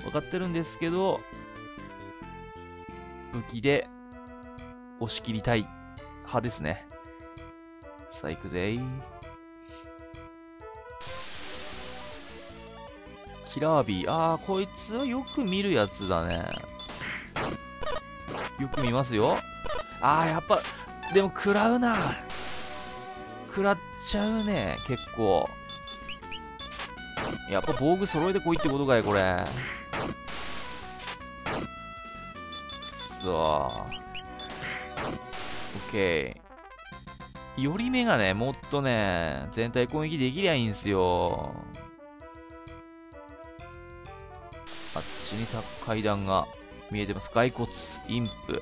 分かってるんですけど、武器で押し切りたい派ですね。さあ、行くぜ。キラービー。ああ、こいつはよく見るやつだね。よく見ますよ。ああ、やっぱ、でも食らうな。食らっちゃうね、結構。やっぱ防具揃えてこいってことかい、これ。さあ。オッケー。寄り目がね、もっとね、全体攻撃できりゃいいんすよ。あっちに階段が見えてます。骸骨、インプ。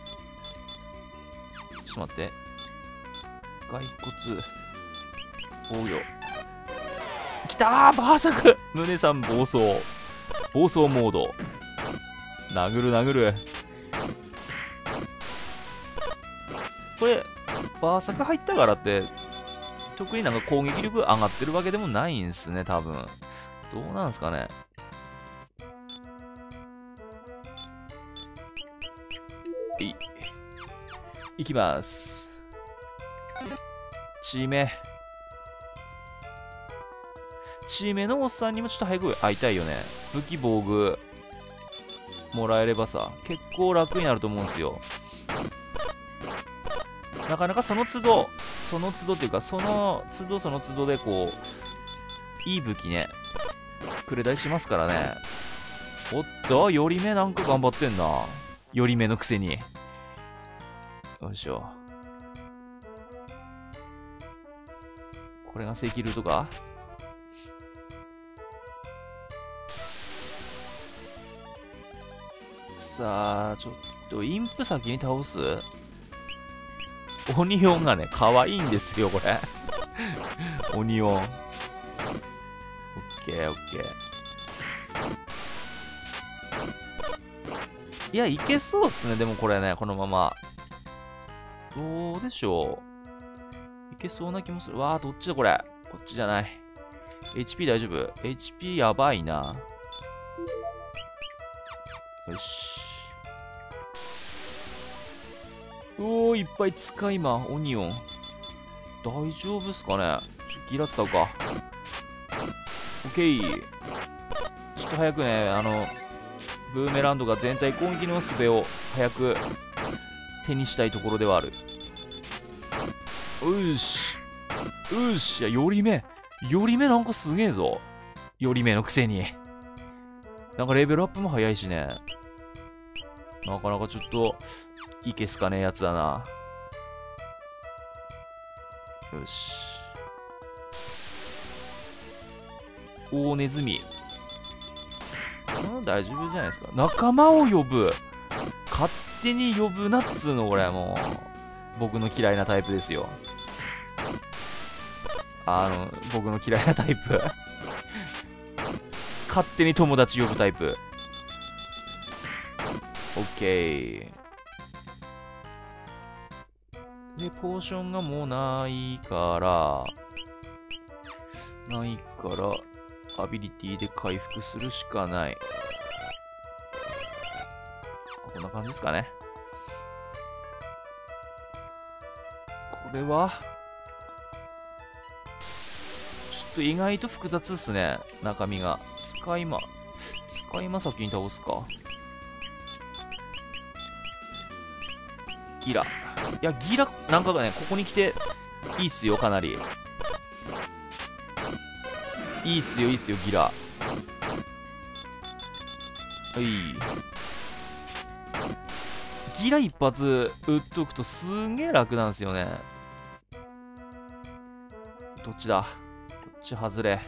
ちょっと待って。骸骨。おうよ。きたーバーサク胸さん暴走。暴走モード。殴る殴る。これ、バーサク入ったからって、特になんか攻撃力上がってるわけでもないんすね、多分。どうなんすかね。いきます。チーメのおっさんにもちょっと早く会いたいよね。武器防具もらえればさ、結構楽になると思うんすよ。なかなかその都度っていうか、その都度でこう、いい武器ね、くれたりしますからね。おっと、寄り目なんか頑張ってんな。寄り目のくせに。よいしょ。これが正規ルートか。さあ、ちょっと、インプ先に倒す。オニオンがね、可愛いんですよ、これ。オニオン。オッケー、オッケー。いや、いけそうっすね、でもこれね、このまま。どうでしょう。いけそうな気もする。わあ、どっちだこれ。こっちじゃない。HP 大丈夫？ HP やばいな。よし。おー、いっぱい使いま、オニオン。大丈夫っすかね。ギラ使うか。オッケー。ちょっと早くね、ブーメランドが全体攻撃の術を早く手にしたいところではある。よし。よし。いや、寄り目なんかすげえぞ。寄り目のくせに。なんかレベルアップも早いしね。なかなかちょっと、いけすかねえやつだな。よし。大ネズミ。大丈夫じゃないですか。仲間を呼ぶ。勝手に呼ぶなっつうの、これもう。僕の嫌いなタイプですよ。僕の嫌いなタイプ。勝手に友達呼ぶタイプ。オッケー。で、ポーションがもうないから、アビリティで回復するしかない。こんな感じですかね。これは、ちょっと意外と複雑っすね、中身が。使い魔先に倒すか。ギラ。いや、ギラ、なんかがね、ここに来て、いいっすよ、かなり。いいっすよ、ギラ。はい。ギラ一発撃っとくとすんげえ楽なんですよね。どっちだ？こっち外れ。こ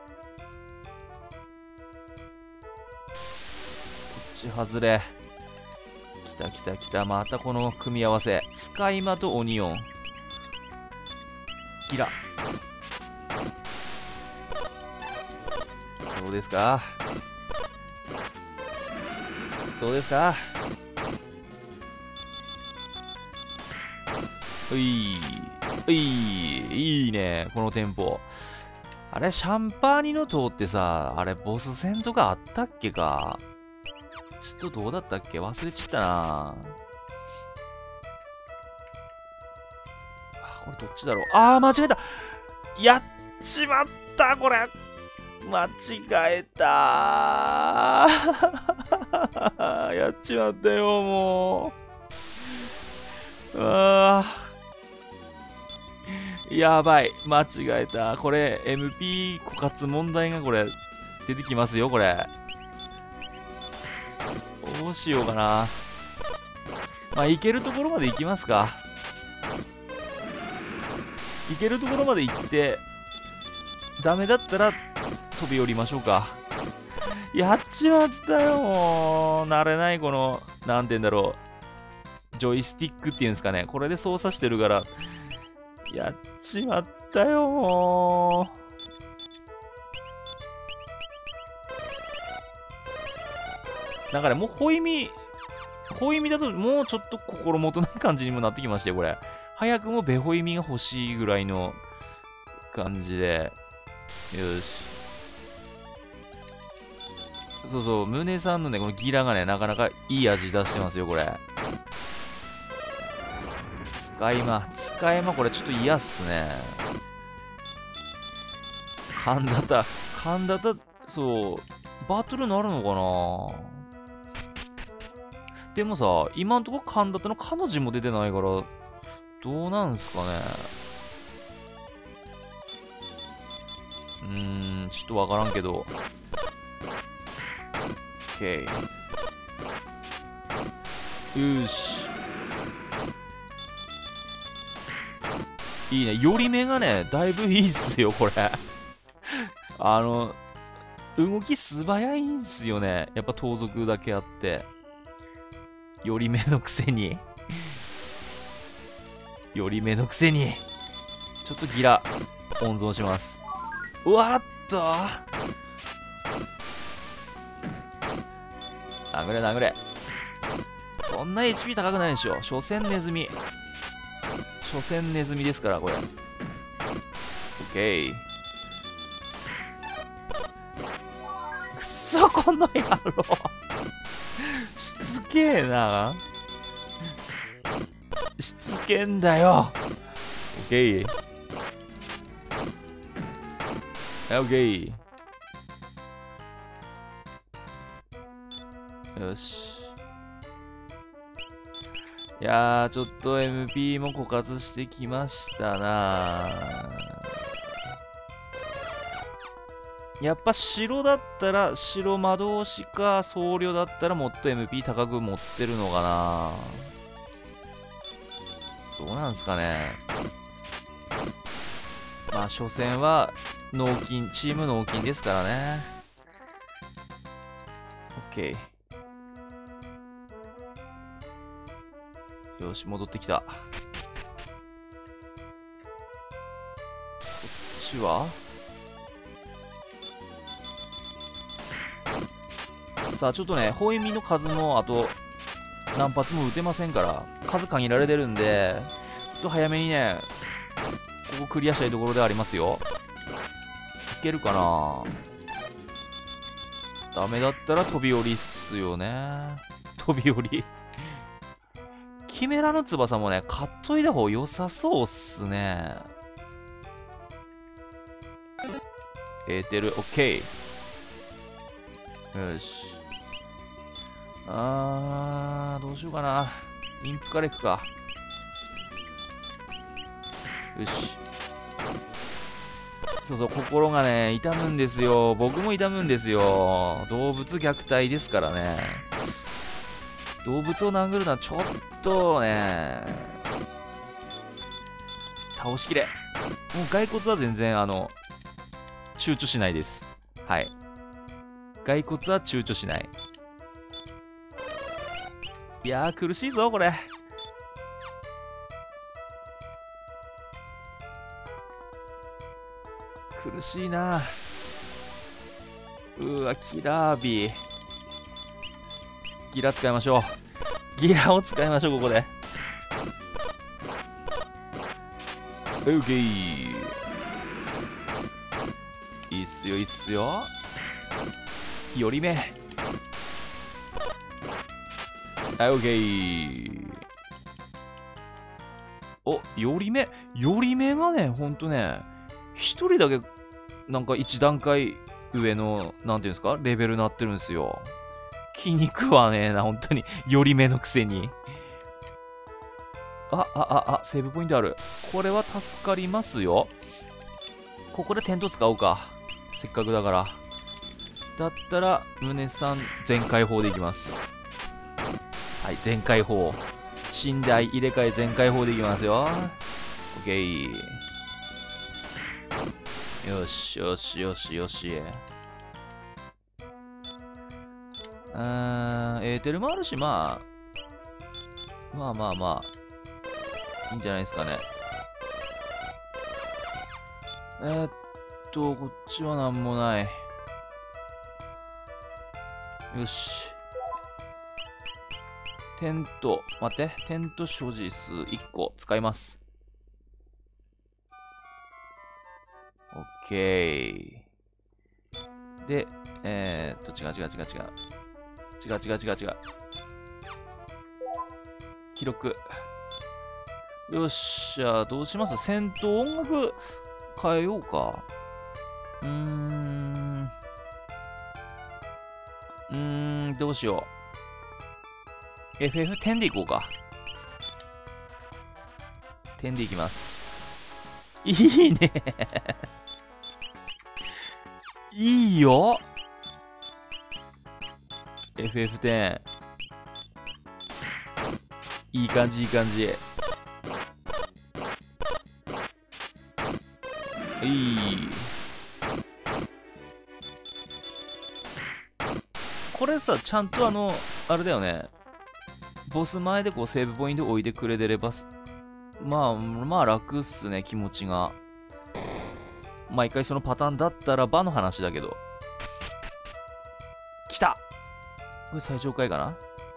っち外れ。来た。またこの組み合わせ。使い魔とオニオン。ギラ。どうですか？いいね、このテンポ。ああれ、シャンパーニの塔ってさ、あれ、ボス戦とかあったっけか？ちょっとどうだったっけ？忘れちったな。これどっちだろう？間違えた！やっちまった、これ！間違えたーやっちまったよ、もう。やばい。間違えた。これ、MP 枯渇問題がこれ、出てきますよ、これ。どうしようかな。まあ、行けるところまで行きますか。行けるところまで行って、ダメだったら飛び降りましょうか。やっちまったよ、もう。慣れない、この、なんて言うんだろう。ジョイスティックっていうんですかね。これで操作してるから、やっちまったよ、もう。なんかね、もうホイミだともうちょっと心もとない感じにもなってきましたよ、これ。早くもベホイミが欲しいぐらいの感じで。よし。そうそう、ムネさんのね、このギラがね、なかなかいい味出してますよ、これ。使い魔、これちょっと嫌っすね。神田田、そう、バトルなるのかな？でもさ、今んとこ神田田の彼女も出てないから、どうなんすかね。ちょっとわからんけど。OK。よし。いいね。寄り目がね、だいぶいいっすよ、これ。動き素早いんすよね。やっぱ盗賊だけあって。寄り目のくせに。寄り目のくせに。ちょっとギラ、温存します。うわっと殴れ殴れ。そんな HP 高くないでしょ。所詮ネズミですから、これ。OK。くそ、この野郎。しつけえな。しつけんだよ。OK。OK。よし。いやー、ちょっと MP も枯渇してきましたな。やっぱ白だったら、白魔導士か僧侶だったらもっと MP 高く持ってるのかな。どうなんすかね。まあ、所詮は、チーム納金ですからね。OK。よし、戻ってきた。こっちはさあ、ちょっとね、ホイミの数も、あと、何発も撃てませんから、数限られてるんで、ちょっと早めにね、ここクリアしたいところではありますよ。いけるかな？ダメだったら飛び降りっすよね。飛び降り。キメラの翼もね、買っといた方良さそうっすね。エーテル、オッケー。よし。どうしようかな。インプからいくか。よし。そうそう、心がね、痛むんですよ。僕も痛むんですよ。動物虐待ですからね。動物を殴るのはちょっとね、倒しきれ。もう骸骨は全然、躊躇しないです。はい。骸骨は躊躇しない。いやー、苦しいぞ、これ。苦しいな。うわ、キラービー。ギラ使いましょう。ギラを使いましょう、ここで。オッケー。 いいっすよ、いいっすよ。寄り目。はい、オッケー。お、寄り目。寄り目がね、ほんとね、一人だけ、なんか一段階上の、なんていうんですか、レベルになってるんですよ。気に食わねえな、ほんとに。寄り目のくせに。セーブポイントある。これは助かりますよ。ここでテント使おうか。せっかくだから。だったら、胸さん全開砲でいきます。はい、全開砲。寝台入れ替え全開砲でいきますよ。オッケー。よしよしよしよし。エーテルもあるし、まあ、いいんじゃないですかね。こっちはなんもない。よし。テント、待って、テント所持数1個使います。オッケー。で、違う。記録。よっしゃ、どうします？戦闘音楽変えようか。どうしよう。FF10 でいこうか。10でいきます。いいね。いいよ。FF10。いい感じ。これさ、ちゃんとあれだよね。ボス前でこうセーブポイント置いてくれてれば、まあ楽っすね、気持ちが。毎回そのパターンだったらばの話だけど。来た！これ最上階かな？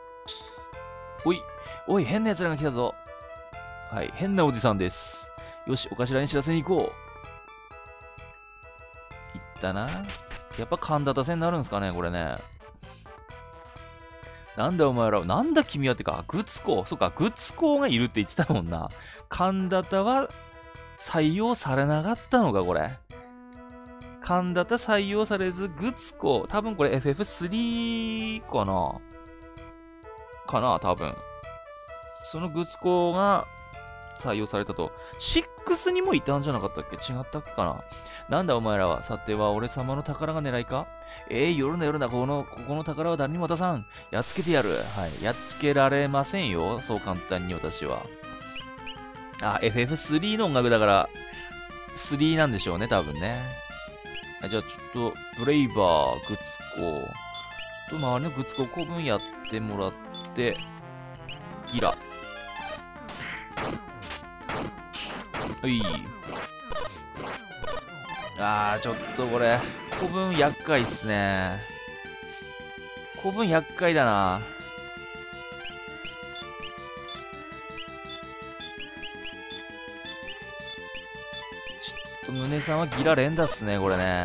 おい、変な奴らが来たぞ。はい、変なおじさんです。よし、お頭に知らせに行こう。行ったな。やっぱ神田打線になるんすかね、これね。なんだお前ら、なんだ君はってか、グツコ。そっか、グツコがいるって言ってたもんな。神田田は採用されなかったのか、これ。神田田採用されず、グツコ。多分これ FF3 かな多分。そのグツコが採用されたと。6にもいたんじゃなかったっけ？違ったっけかな。なんだお前らは。さては俺様の宝が狙いか？夜な。ここの宝は誰にも渡さん。やっつけてやる。はい。やっつけられませんよ。そう簡単に私は。FF3 の音楽だから、3なんでしょうね、多分ね。じゃあちょっと、ブレイバー、グツコ。周りのグツコ古文やってもらって、ギラ。ちょっとこれ、古文厄介っすね。古文厄介だな。ちょっと胸さんはギラ連打っすね、これね。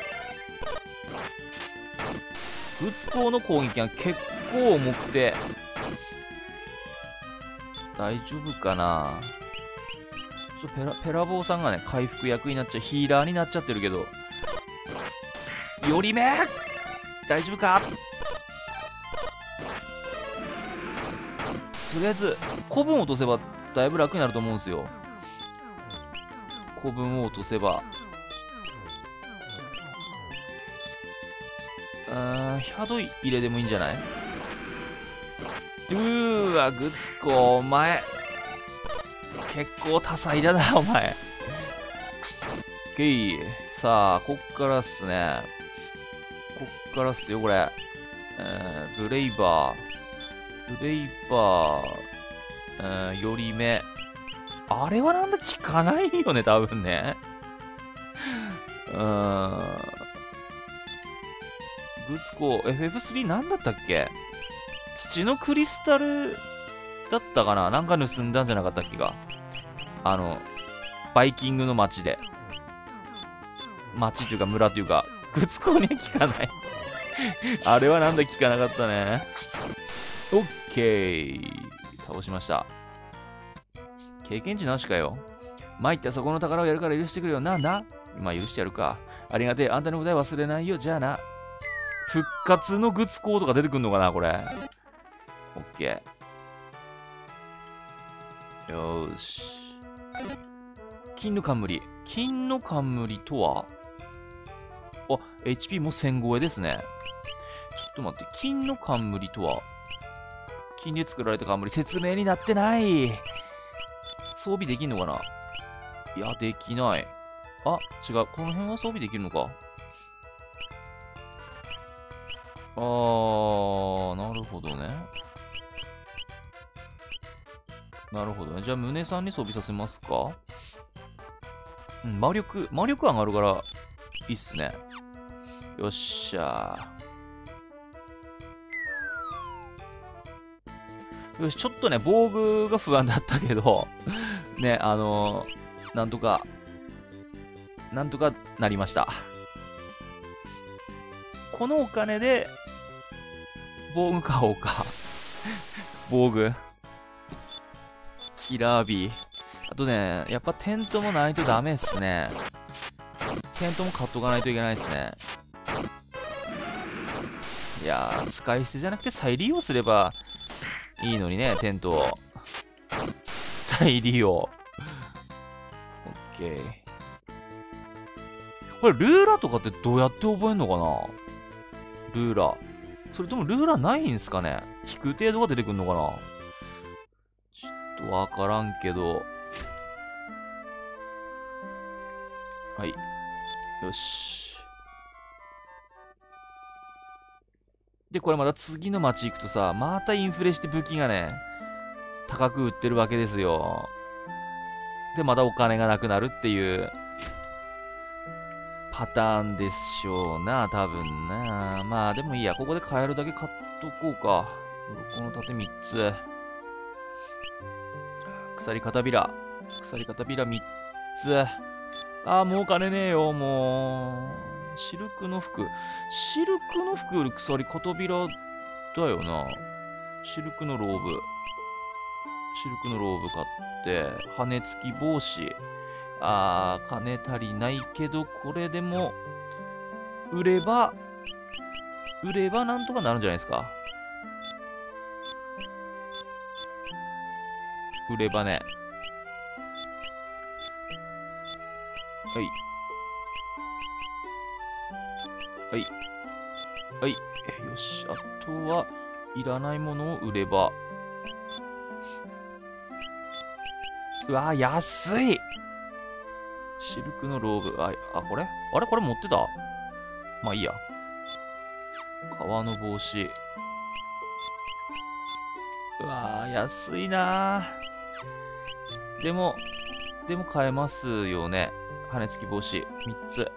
グツコの攻撃が結構重くて、大丈夫かな。ペラボーさんがね、回復役になっちゃう、ヒーラーになっちゃってるけど。寄り目大丈夫か。とりあえず、古文を落とせばだいぶ楽になると思うんですよ。古文を落とせば。ヒャド入れでもいいんじゃない？グツコ、お前。結構多彩だな、お前。さあ、こっからっすね。こっからっすよ、これ。ブレイバー、寄り目。あれはなんだ、効かないよね、多分ね。グツコ、FF3 なんだったっけ？土のクリスタルだったかな？なんか盗んだんじゃなかったっけか？バイキングの街で。 町というか村というか、グツコには効かない。あれはなんだ効かなかったね。オッケー。倒しました。経験値なしかよ。参ったそこの宝をやるから許してくれよ。まあ許してやるか。ありがてえ。あんたの答え忘れないよ。じゃあな。復活のグツコーとか出てくんのかなこれ。オッケー。よーし。金の冠。金の冠とはHP も1000超えですね。ちょっと待って。金の冠とは金で作られた冠。説明になってない。装備できんのかないや、できない。あ、違う。この辺は装備できるのか。なるほどね。なるほどね。じゃあ、胸さんに装備させますか。うん、魔力上がるから、いいっすね。よっしゃー。よし、ちょっとね、防具が不安だったけど、ね、なんとかなりました。このお金で、防具買おうか。防具。キラービー。あとね、やっぱテントもないとダメっすね。テントも買っとかないといけないっすね。いやー、使い捨てじゃなくて再利用すればいいのにね、テントを。再利用。オッケー。これ、ルーラとかってどうやって覚えんのかなルーラ。それともルーラないんすかね引く程度が出てくんのかなちょっとわからんけど。はい。よし。で、これまた次の街行くとさ、またインフレして武器がね、高く売ってるわけですよ。で、またお金がなくなるっていうパターンでしょうな、多分な。まあ、でもいいや。ここで買えるだけ買っとこうか。この盾3つ。鎖片びら。鎖片びら3つ。もうお金ねえよ、もう。シルクの服。シルクの服より鎖片びらだよな。シルクのローブ。シルクのローブ買って、羽付き帽子。金足りないけど、これでも、売ればなんとかなるんじゃないですか。売ればね。はい。はい。はい。よし。あとは、いらないものを売れば。うわー、安いシルクのローブ。これこれ持ってたまあいいや。革の帽子。うわー、安いなー。でも買えますよね。羽付き帽子。3つ。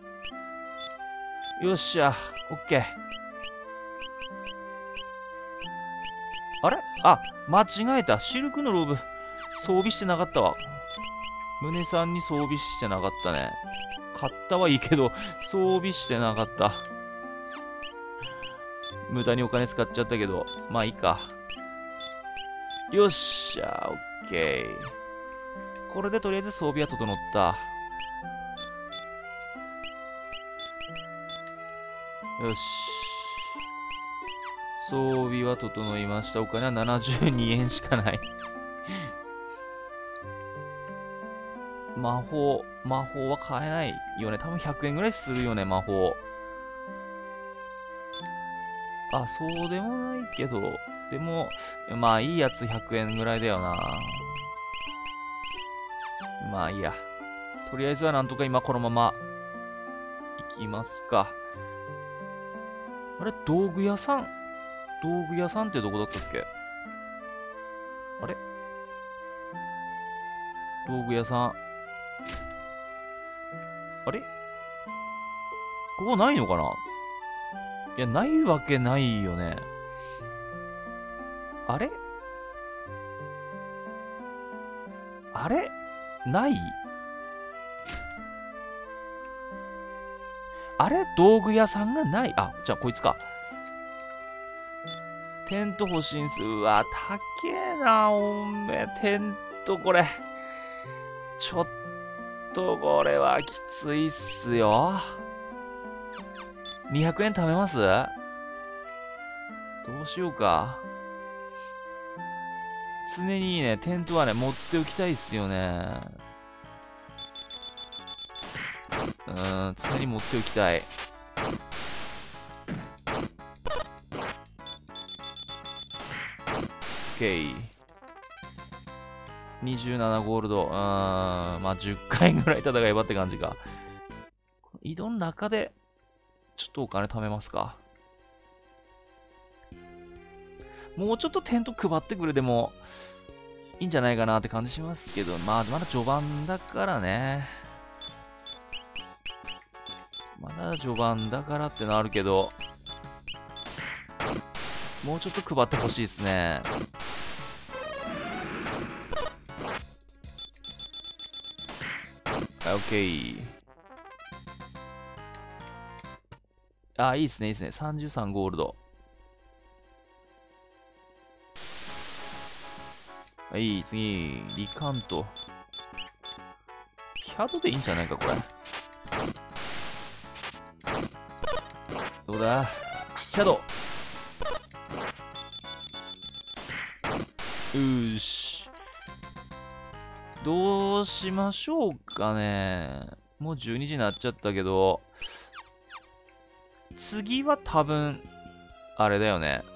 よっしゃ。オッケー。あれ間違えた。シルクのローブ、装備してなかったわ。胸さんに装備してなかったね。買ったはいいけど、装備してなかった。無駄にお金使っちゃったけど、まあいいか。よっしゃ、オッケー。これでとりあえず装備は整った。よし。装備は整いました。お金は72円しかない。魔法は買えないよね。多分100円ぐらいするよね、魔法。そうでもないけど、でも、まあいいやつ100円ぐらいだよな。まあいいや。とりあえずはなんとか今このまま行きますか。あれ道具屋さんってどこだったっけあれ道具屋さん。あれここないのかないや、ないわけないよね。あれないあれ道具屋さんがない。あ、じゃあこいつか。テント欲しいんす。うわ、高えな、おめ。テントこれ。ちょっとこれはきついっすよ。200円貯めます？どうしようか。常にね、テントはね、持っておきたいっすよね。常に持っておきたい。OK。27ゴールド。まあ、10回ぐらい戦えばって感じか。井戸の中で、ちょっとお金貯めますか。もうちょっとテント配ってくれてもいいんじゃないかなって感じしますけど、まあ、まだ序盤だからね。まだ序盤だからってのあるけど、もうちょっと配ってほしいですね。はい、OK。あ、いいっすね、いいっすね。33ゴールド。はい、次、リカント。キャドでいいんじゃないか、これ。どうだ？キャド。よし。どうしましょうかね。もう12時になっちゃったけど、次は多分、あれだよね。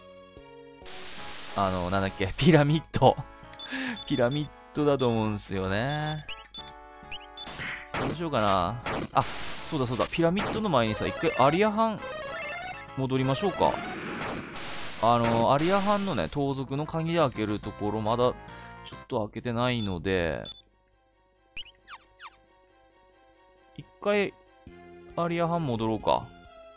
なんだっけ、ピラミッド。ピラミッドだと思うんすよね。どうしようかな。あ、そうだそうだ。ピラミッドの前にさ、一回アリアハン戻りましょうか。アリアハンのね、盗賊の鍵で開けるところ、まだちょっと開けてないので、一回、アリアハン戻ろうか。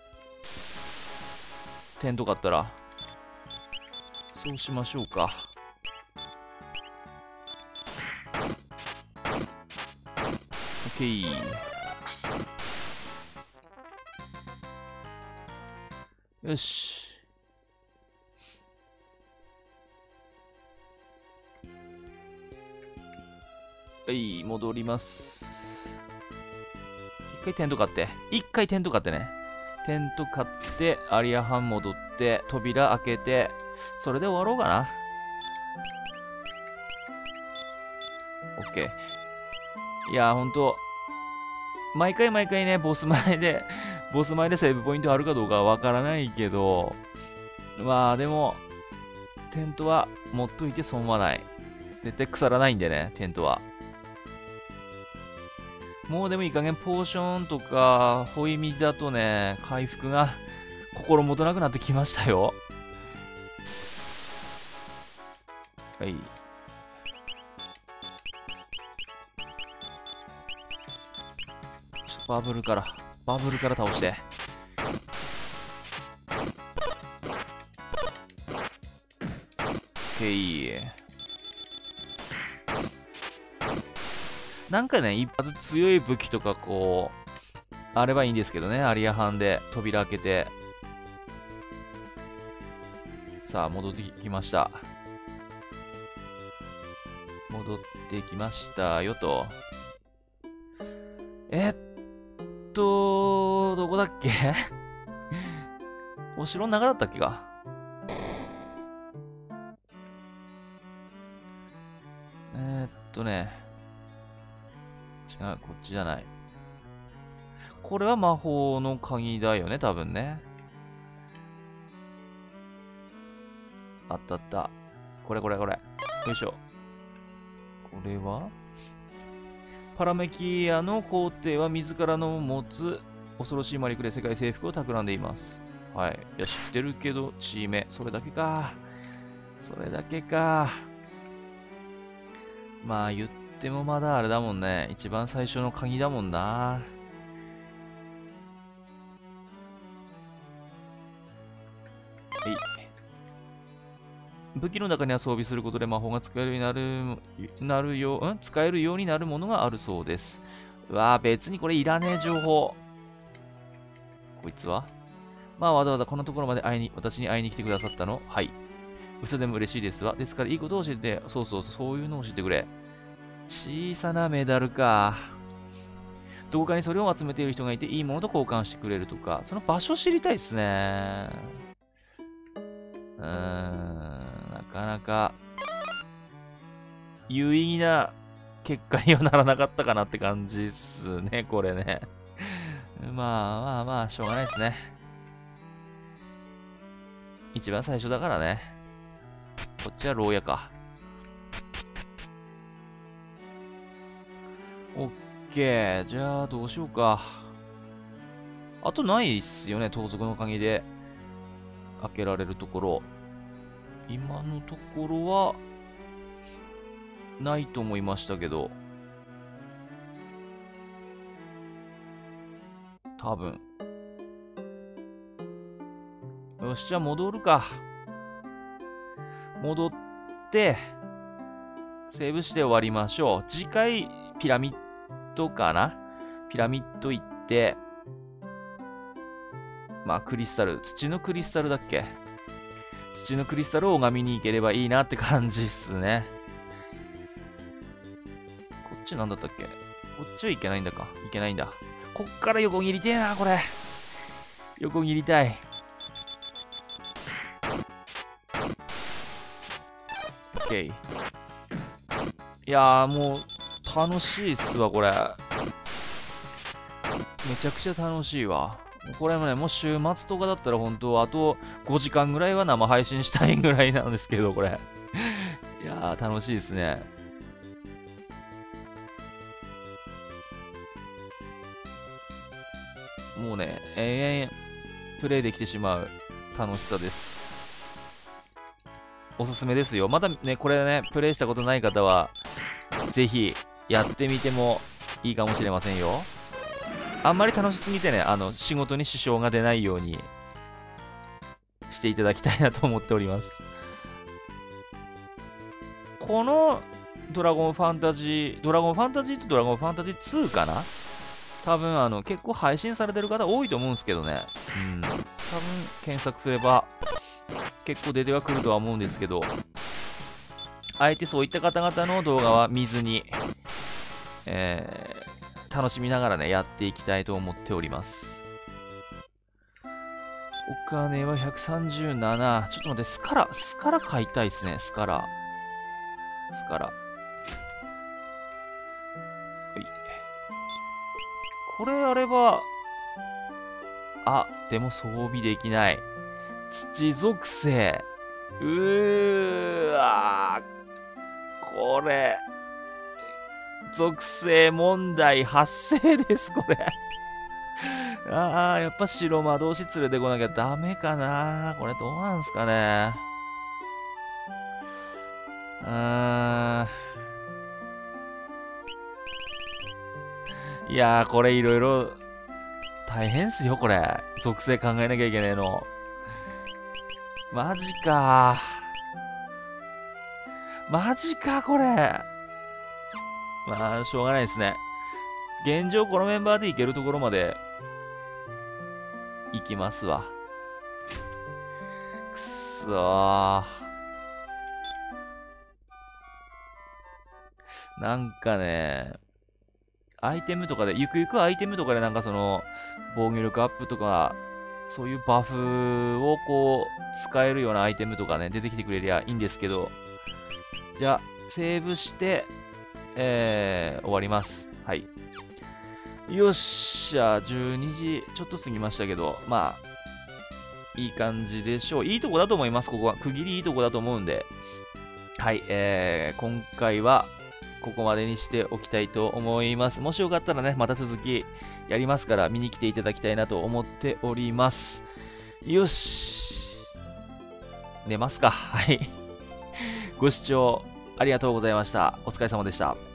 テント買ったら。そうしましょうか。OK。よし。はい、戻ります。一回テント買って。一回テント買ってね。テント買って、アリアハン戻って、扉開けて、それで終わろうかな。OK。いやー、ほんと、毎回ね、ボス前でセーブポイントあるかどうかはわからないけど、まあでも、テントは持っといて損はない。絶対腐らないんでね、テントは。もうでもいい加減ポーションとか、ホイミだとね、回復が心もとなくなってきましたよ。はい。バブルから倒して。OK。なんかね、一発強い武器とかこう、あればいいんですけどね、アリアハンで扉開けて。さあ、戻ってきました。戻ってきましたよと。どこだっけお城の中だったっけか。違う、こっちじゃない。これは魔法の鍵だよね、多分ね。あったあった。これ。よいしょ。これはパラメキアの皇帝は自らの持つ恐ろしい魔力で世界征服を企んでいます。はい。いや、知ってるけど、チーメ。それだけか。まあ、言ってもまだあれだもんね。一番最初の鍵だもんな。はい。武器の中には装備することで魔法が使えるようになるものがあるそうです。うわぁ、別にこれいらねえ情報。 こいつは。まあ、わざわざこのところまで私に会いに来てくださったの？はい。嘘でも嬉しいですわ。ですからいいことを教えて、そういうのを教えてくれ。小さなメダルか。どこかにそれを集めている人がいて、いいものと交換してくれるとか、その場所知りたいっすね。なかなか、有意義な結果にはならなかったかなって感じっすね、これね。まあ、しょうがないですね。一番最初だからね。こっちは牢屋か。オッケー。じゃあ、どうしようか。あとないっすよね、盗賊の鍵で。開けられるところ。今のところは、ないと思いましたけど。多分。よし、じゃあ戻るか。戻って、セーブして終わりましょう。次回、ピラミッドかな？ピラミッド行って、まあ、クリスタル。土のクリスタルだっけ？土のクリスタルを拝みに行ければいいなって感じっすね。こっちなんだったっけ？こっちはいけないんだか。いけないんだ。こっから横切りてえな、これ。横切りたい。オッケー。いやー、もう、楽しいっすわ、これ。めちゃくちゃ楽しいわ。これもね、もう週末とかだったら本当、あと5時間ぐらいは生配信したいぐらいなんですけど、これ。いやー、楽しいですね。もうね、延々プレイできてしまう楽しさです。おすすめですよ。まだね、これね、プレイしたことない方は、ぜひやってみてもいいかもしれませんよ。あんまり楽しすぎてね、仕事に支障が出ないようにしていただきたいなと思っております。このドラゴンファンタジーとドラゴンファンタジー2かな？多分結構配信されてる方多いと思うんですけどね。多分検索すれば結構出てはくるとは思うんですけど、あえてそういった方々の動画は見ずに、楽しみながらね、やっていきたいと思っております。お金は137。ちょっと待って、スカラ買いたいですね、スカラ。はい。これあれば、でも装備できない。土属性。これ。属性問題発生です、これ。やっぱ白魔導士連れてこなきゃダメかな。これどうなんすかね。いやー、これいろいろ大変っすよ、これ。属性考えなきゃいけねえの。マジかこれ。まあ、しょうがないですね。現状このメンバーでいけるところまで行きますわ。くっそー。なんかね、アイテムとかで、ゆくゆくアイテムとかでなんか防御力アップとか、そういうバフを使えるようなアイテムとかね、出てきてくれりゃいいんですけど、じゃあ、セーブして、終わります。はい。よっしゃ、12時ちょっと過ぎましたけど、まあ、いい感じでしょう。いいとこだと思います、ここは。区切りいいとこだと思うんで。はい、今回は、ここまでにしておきたいと思います。もしよかったらね、また続きやりますから、見に来ていただきたいなと思っております。よし。寝ますか。はい。ご視聴ありがとうございました。お疲れ様でした。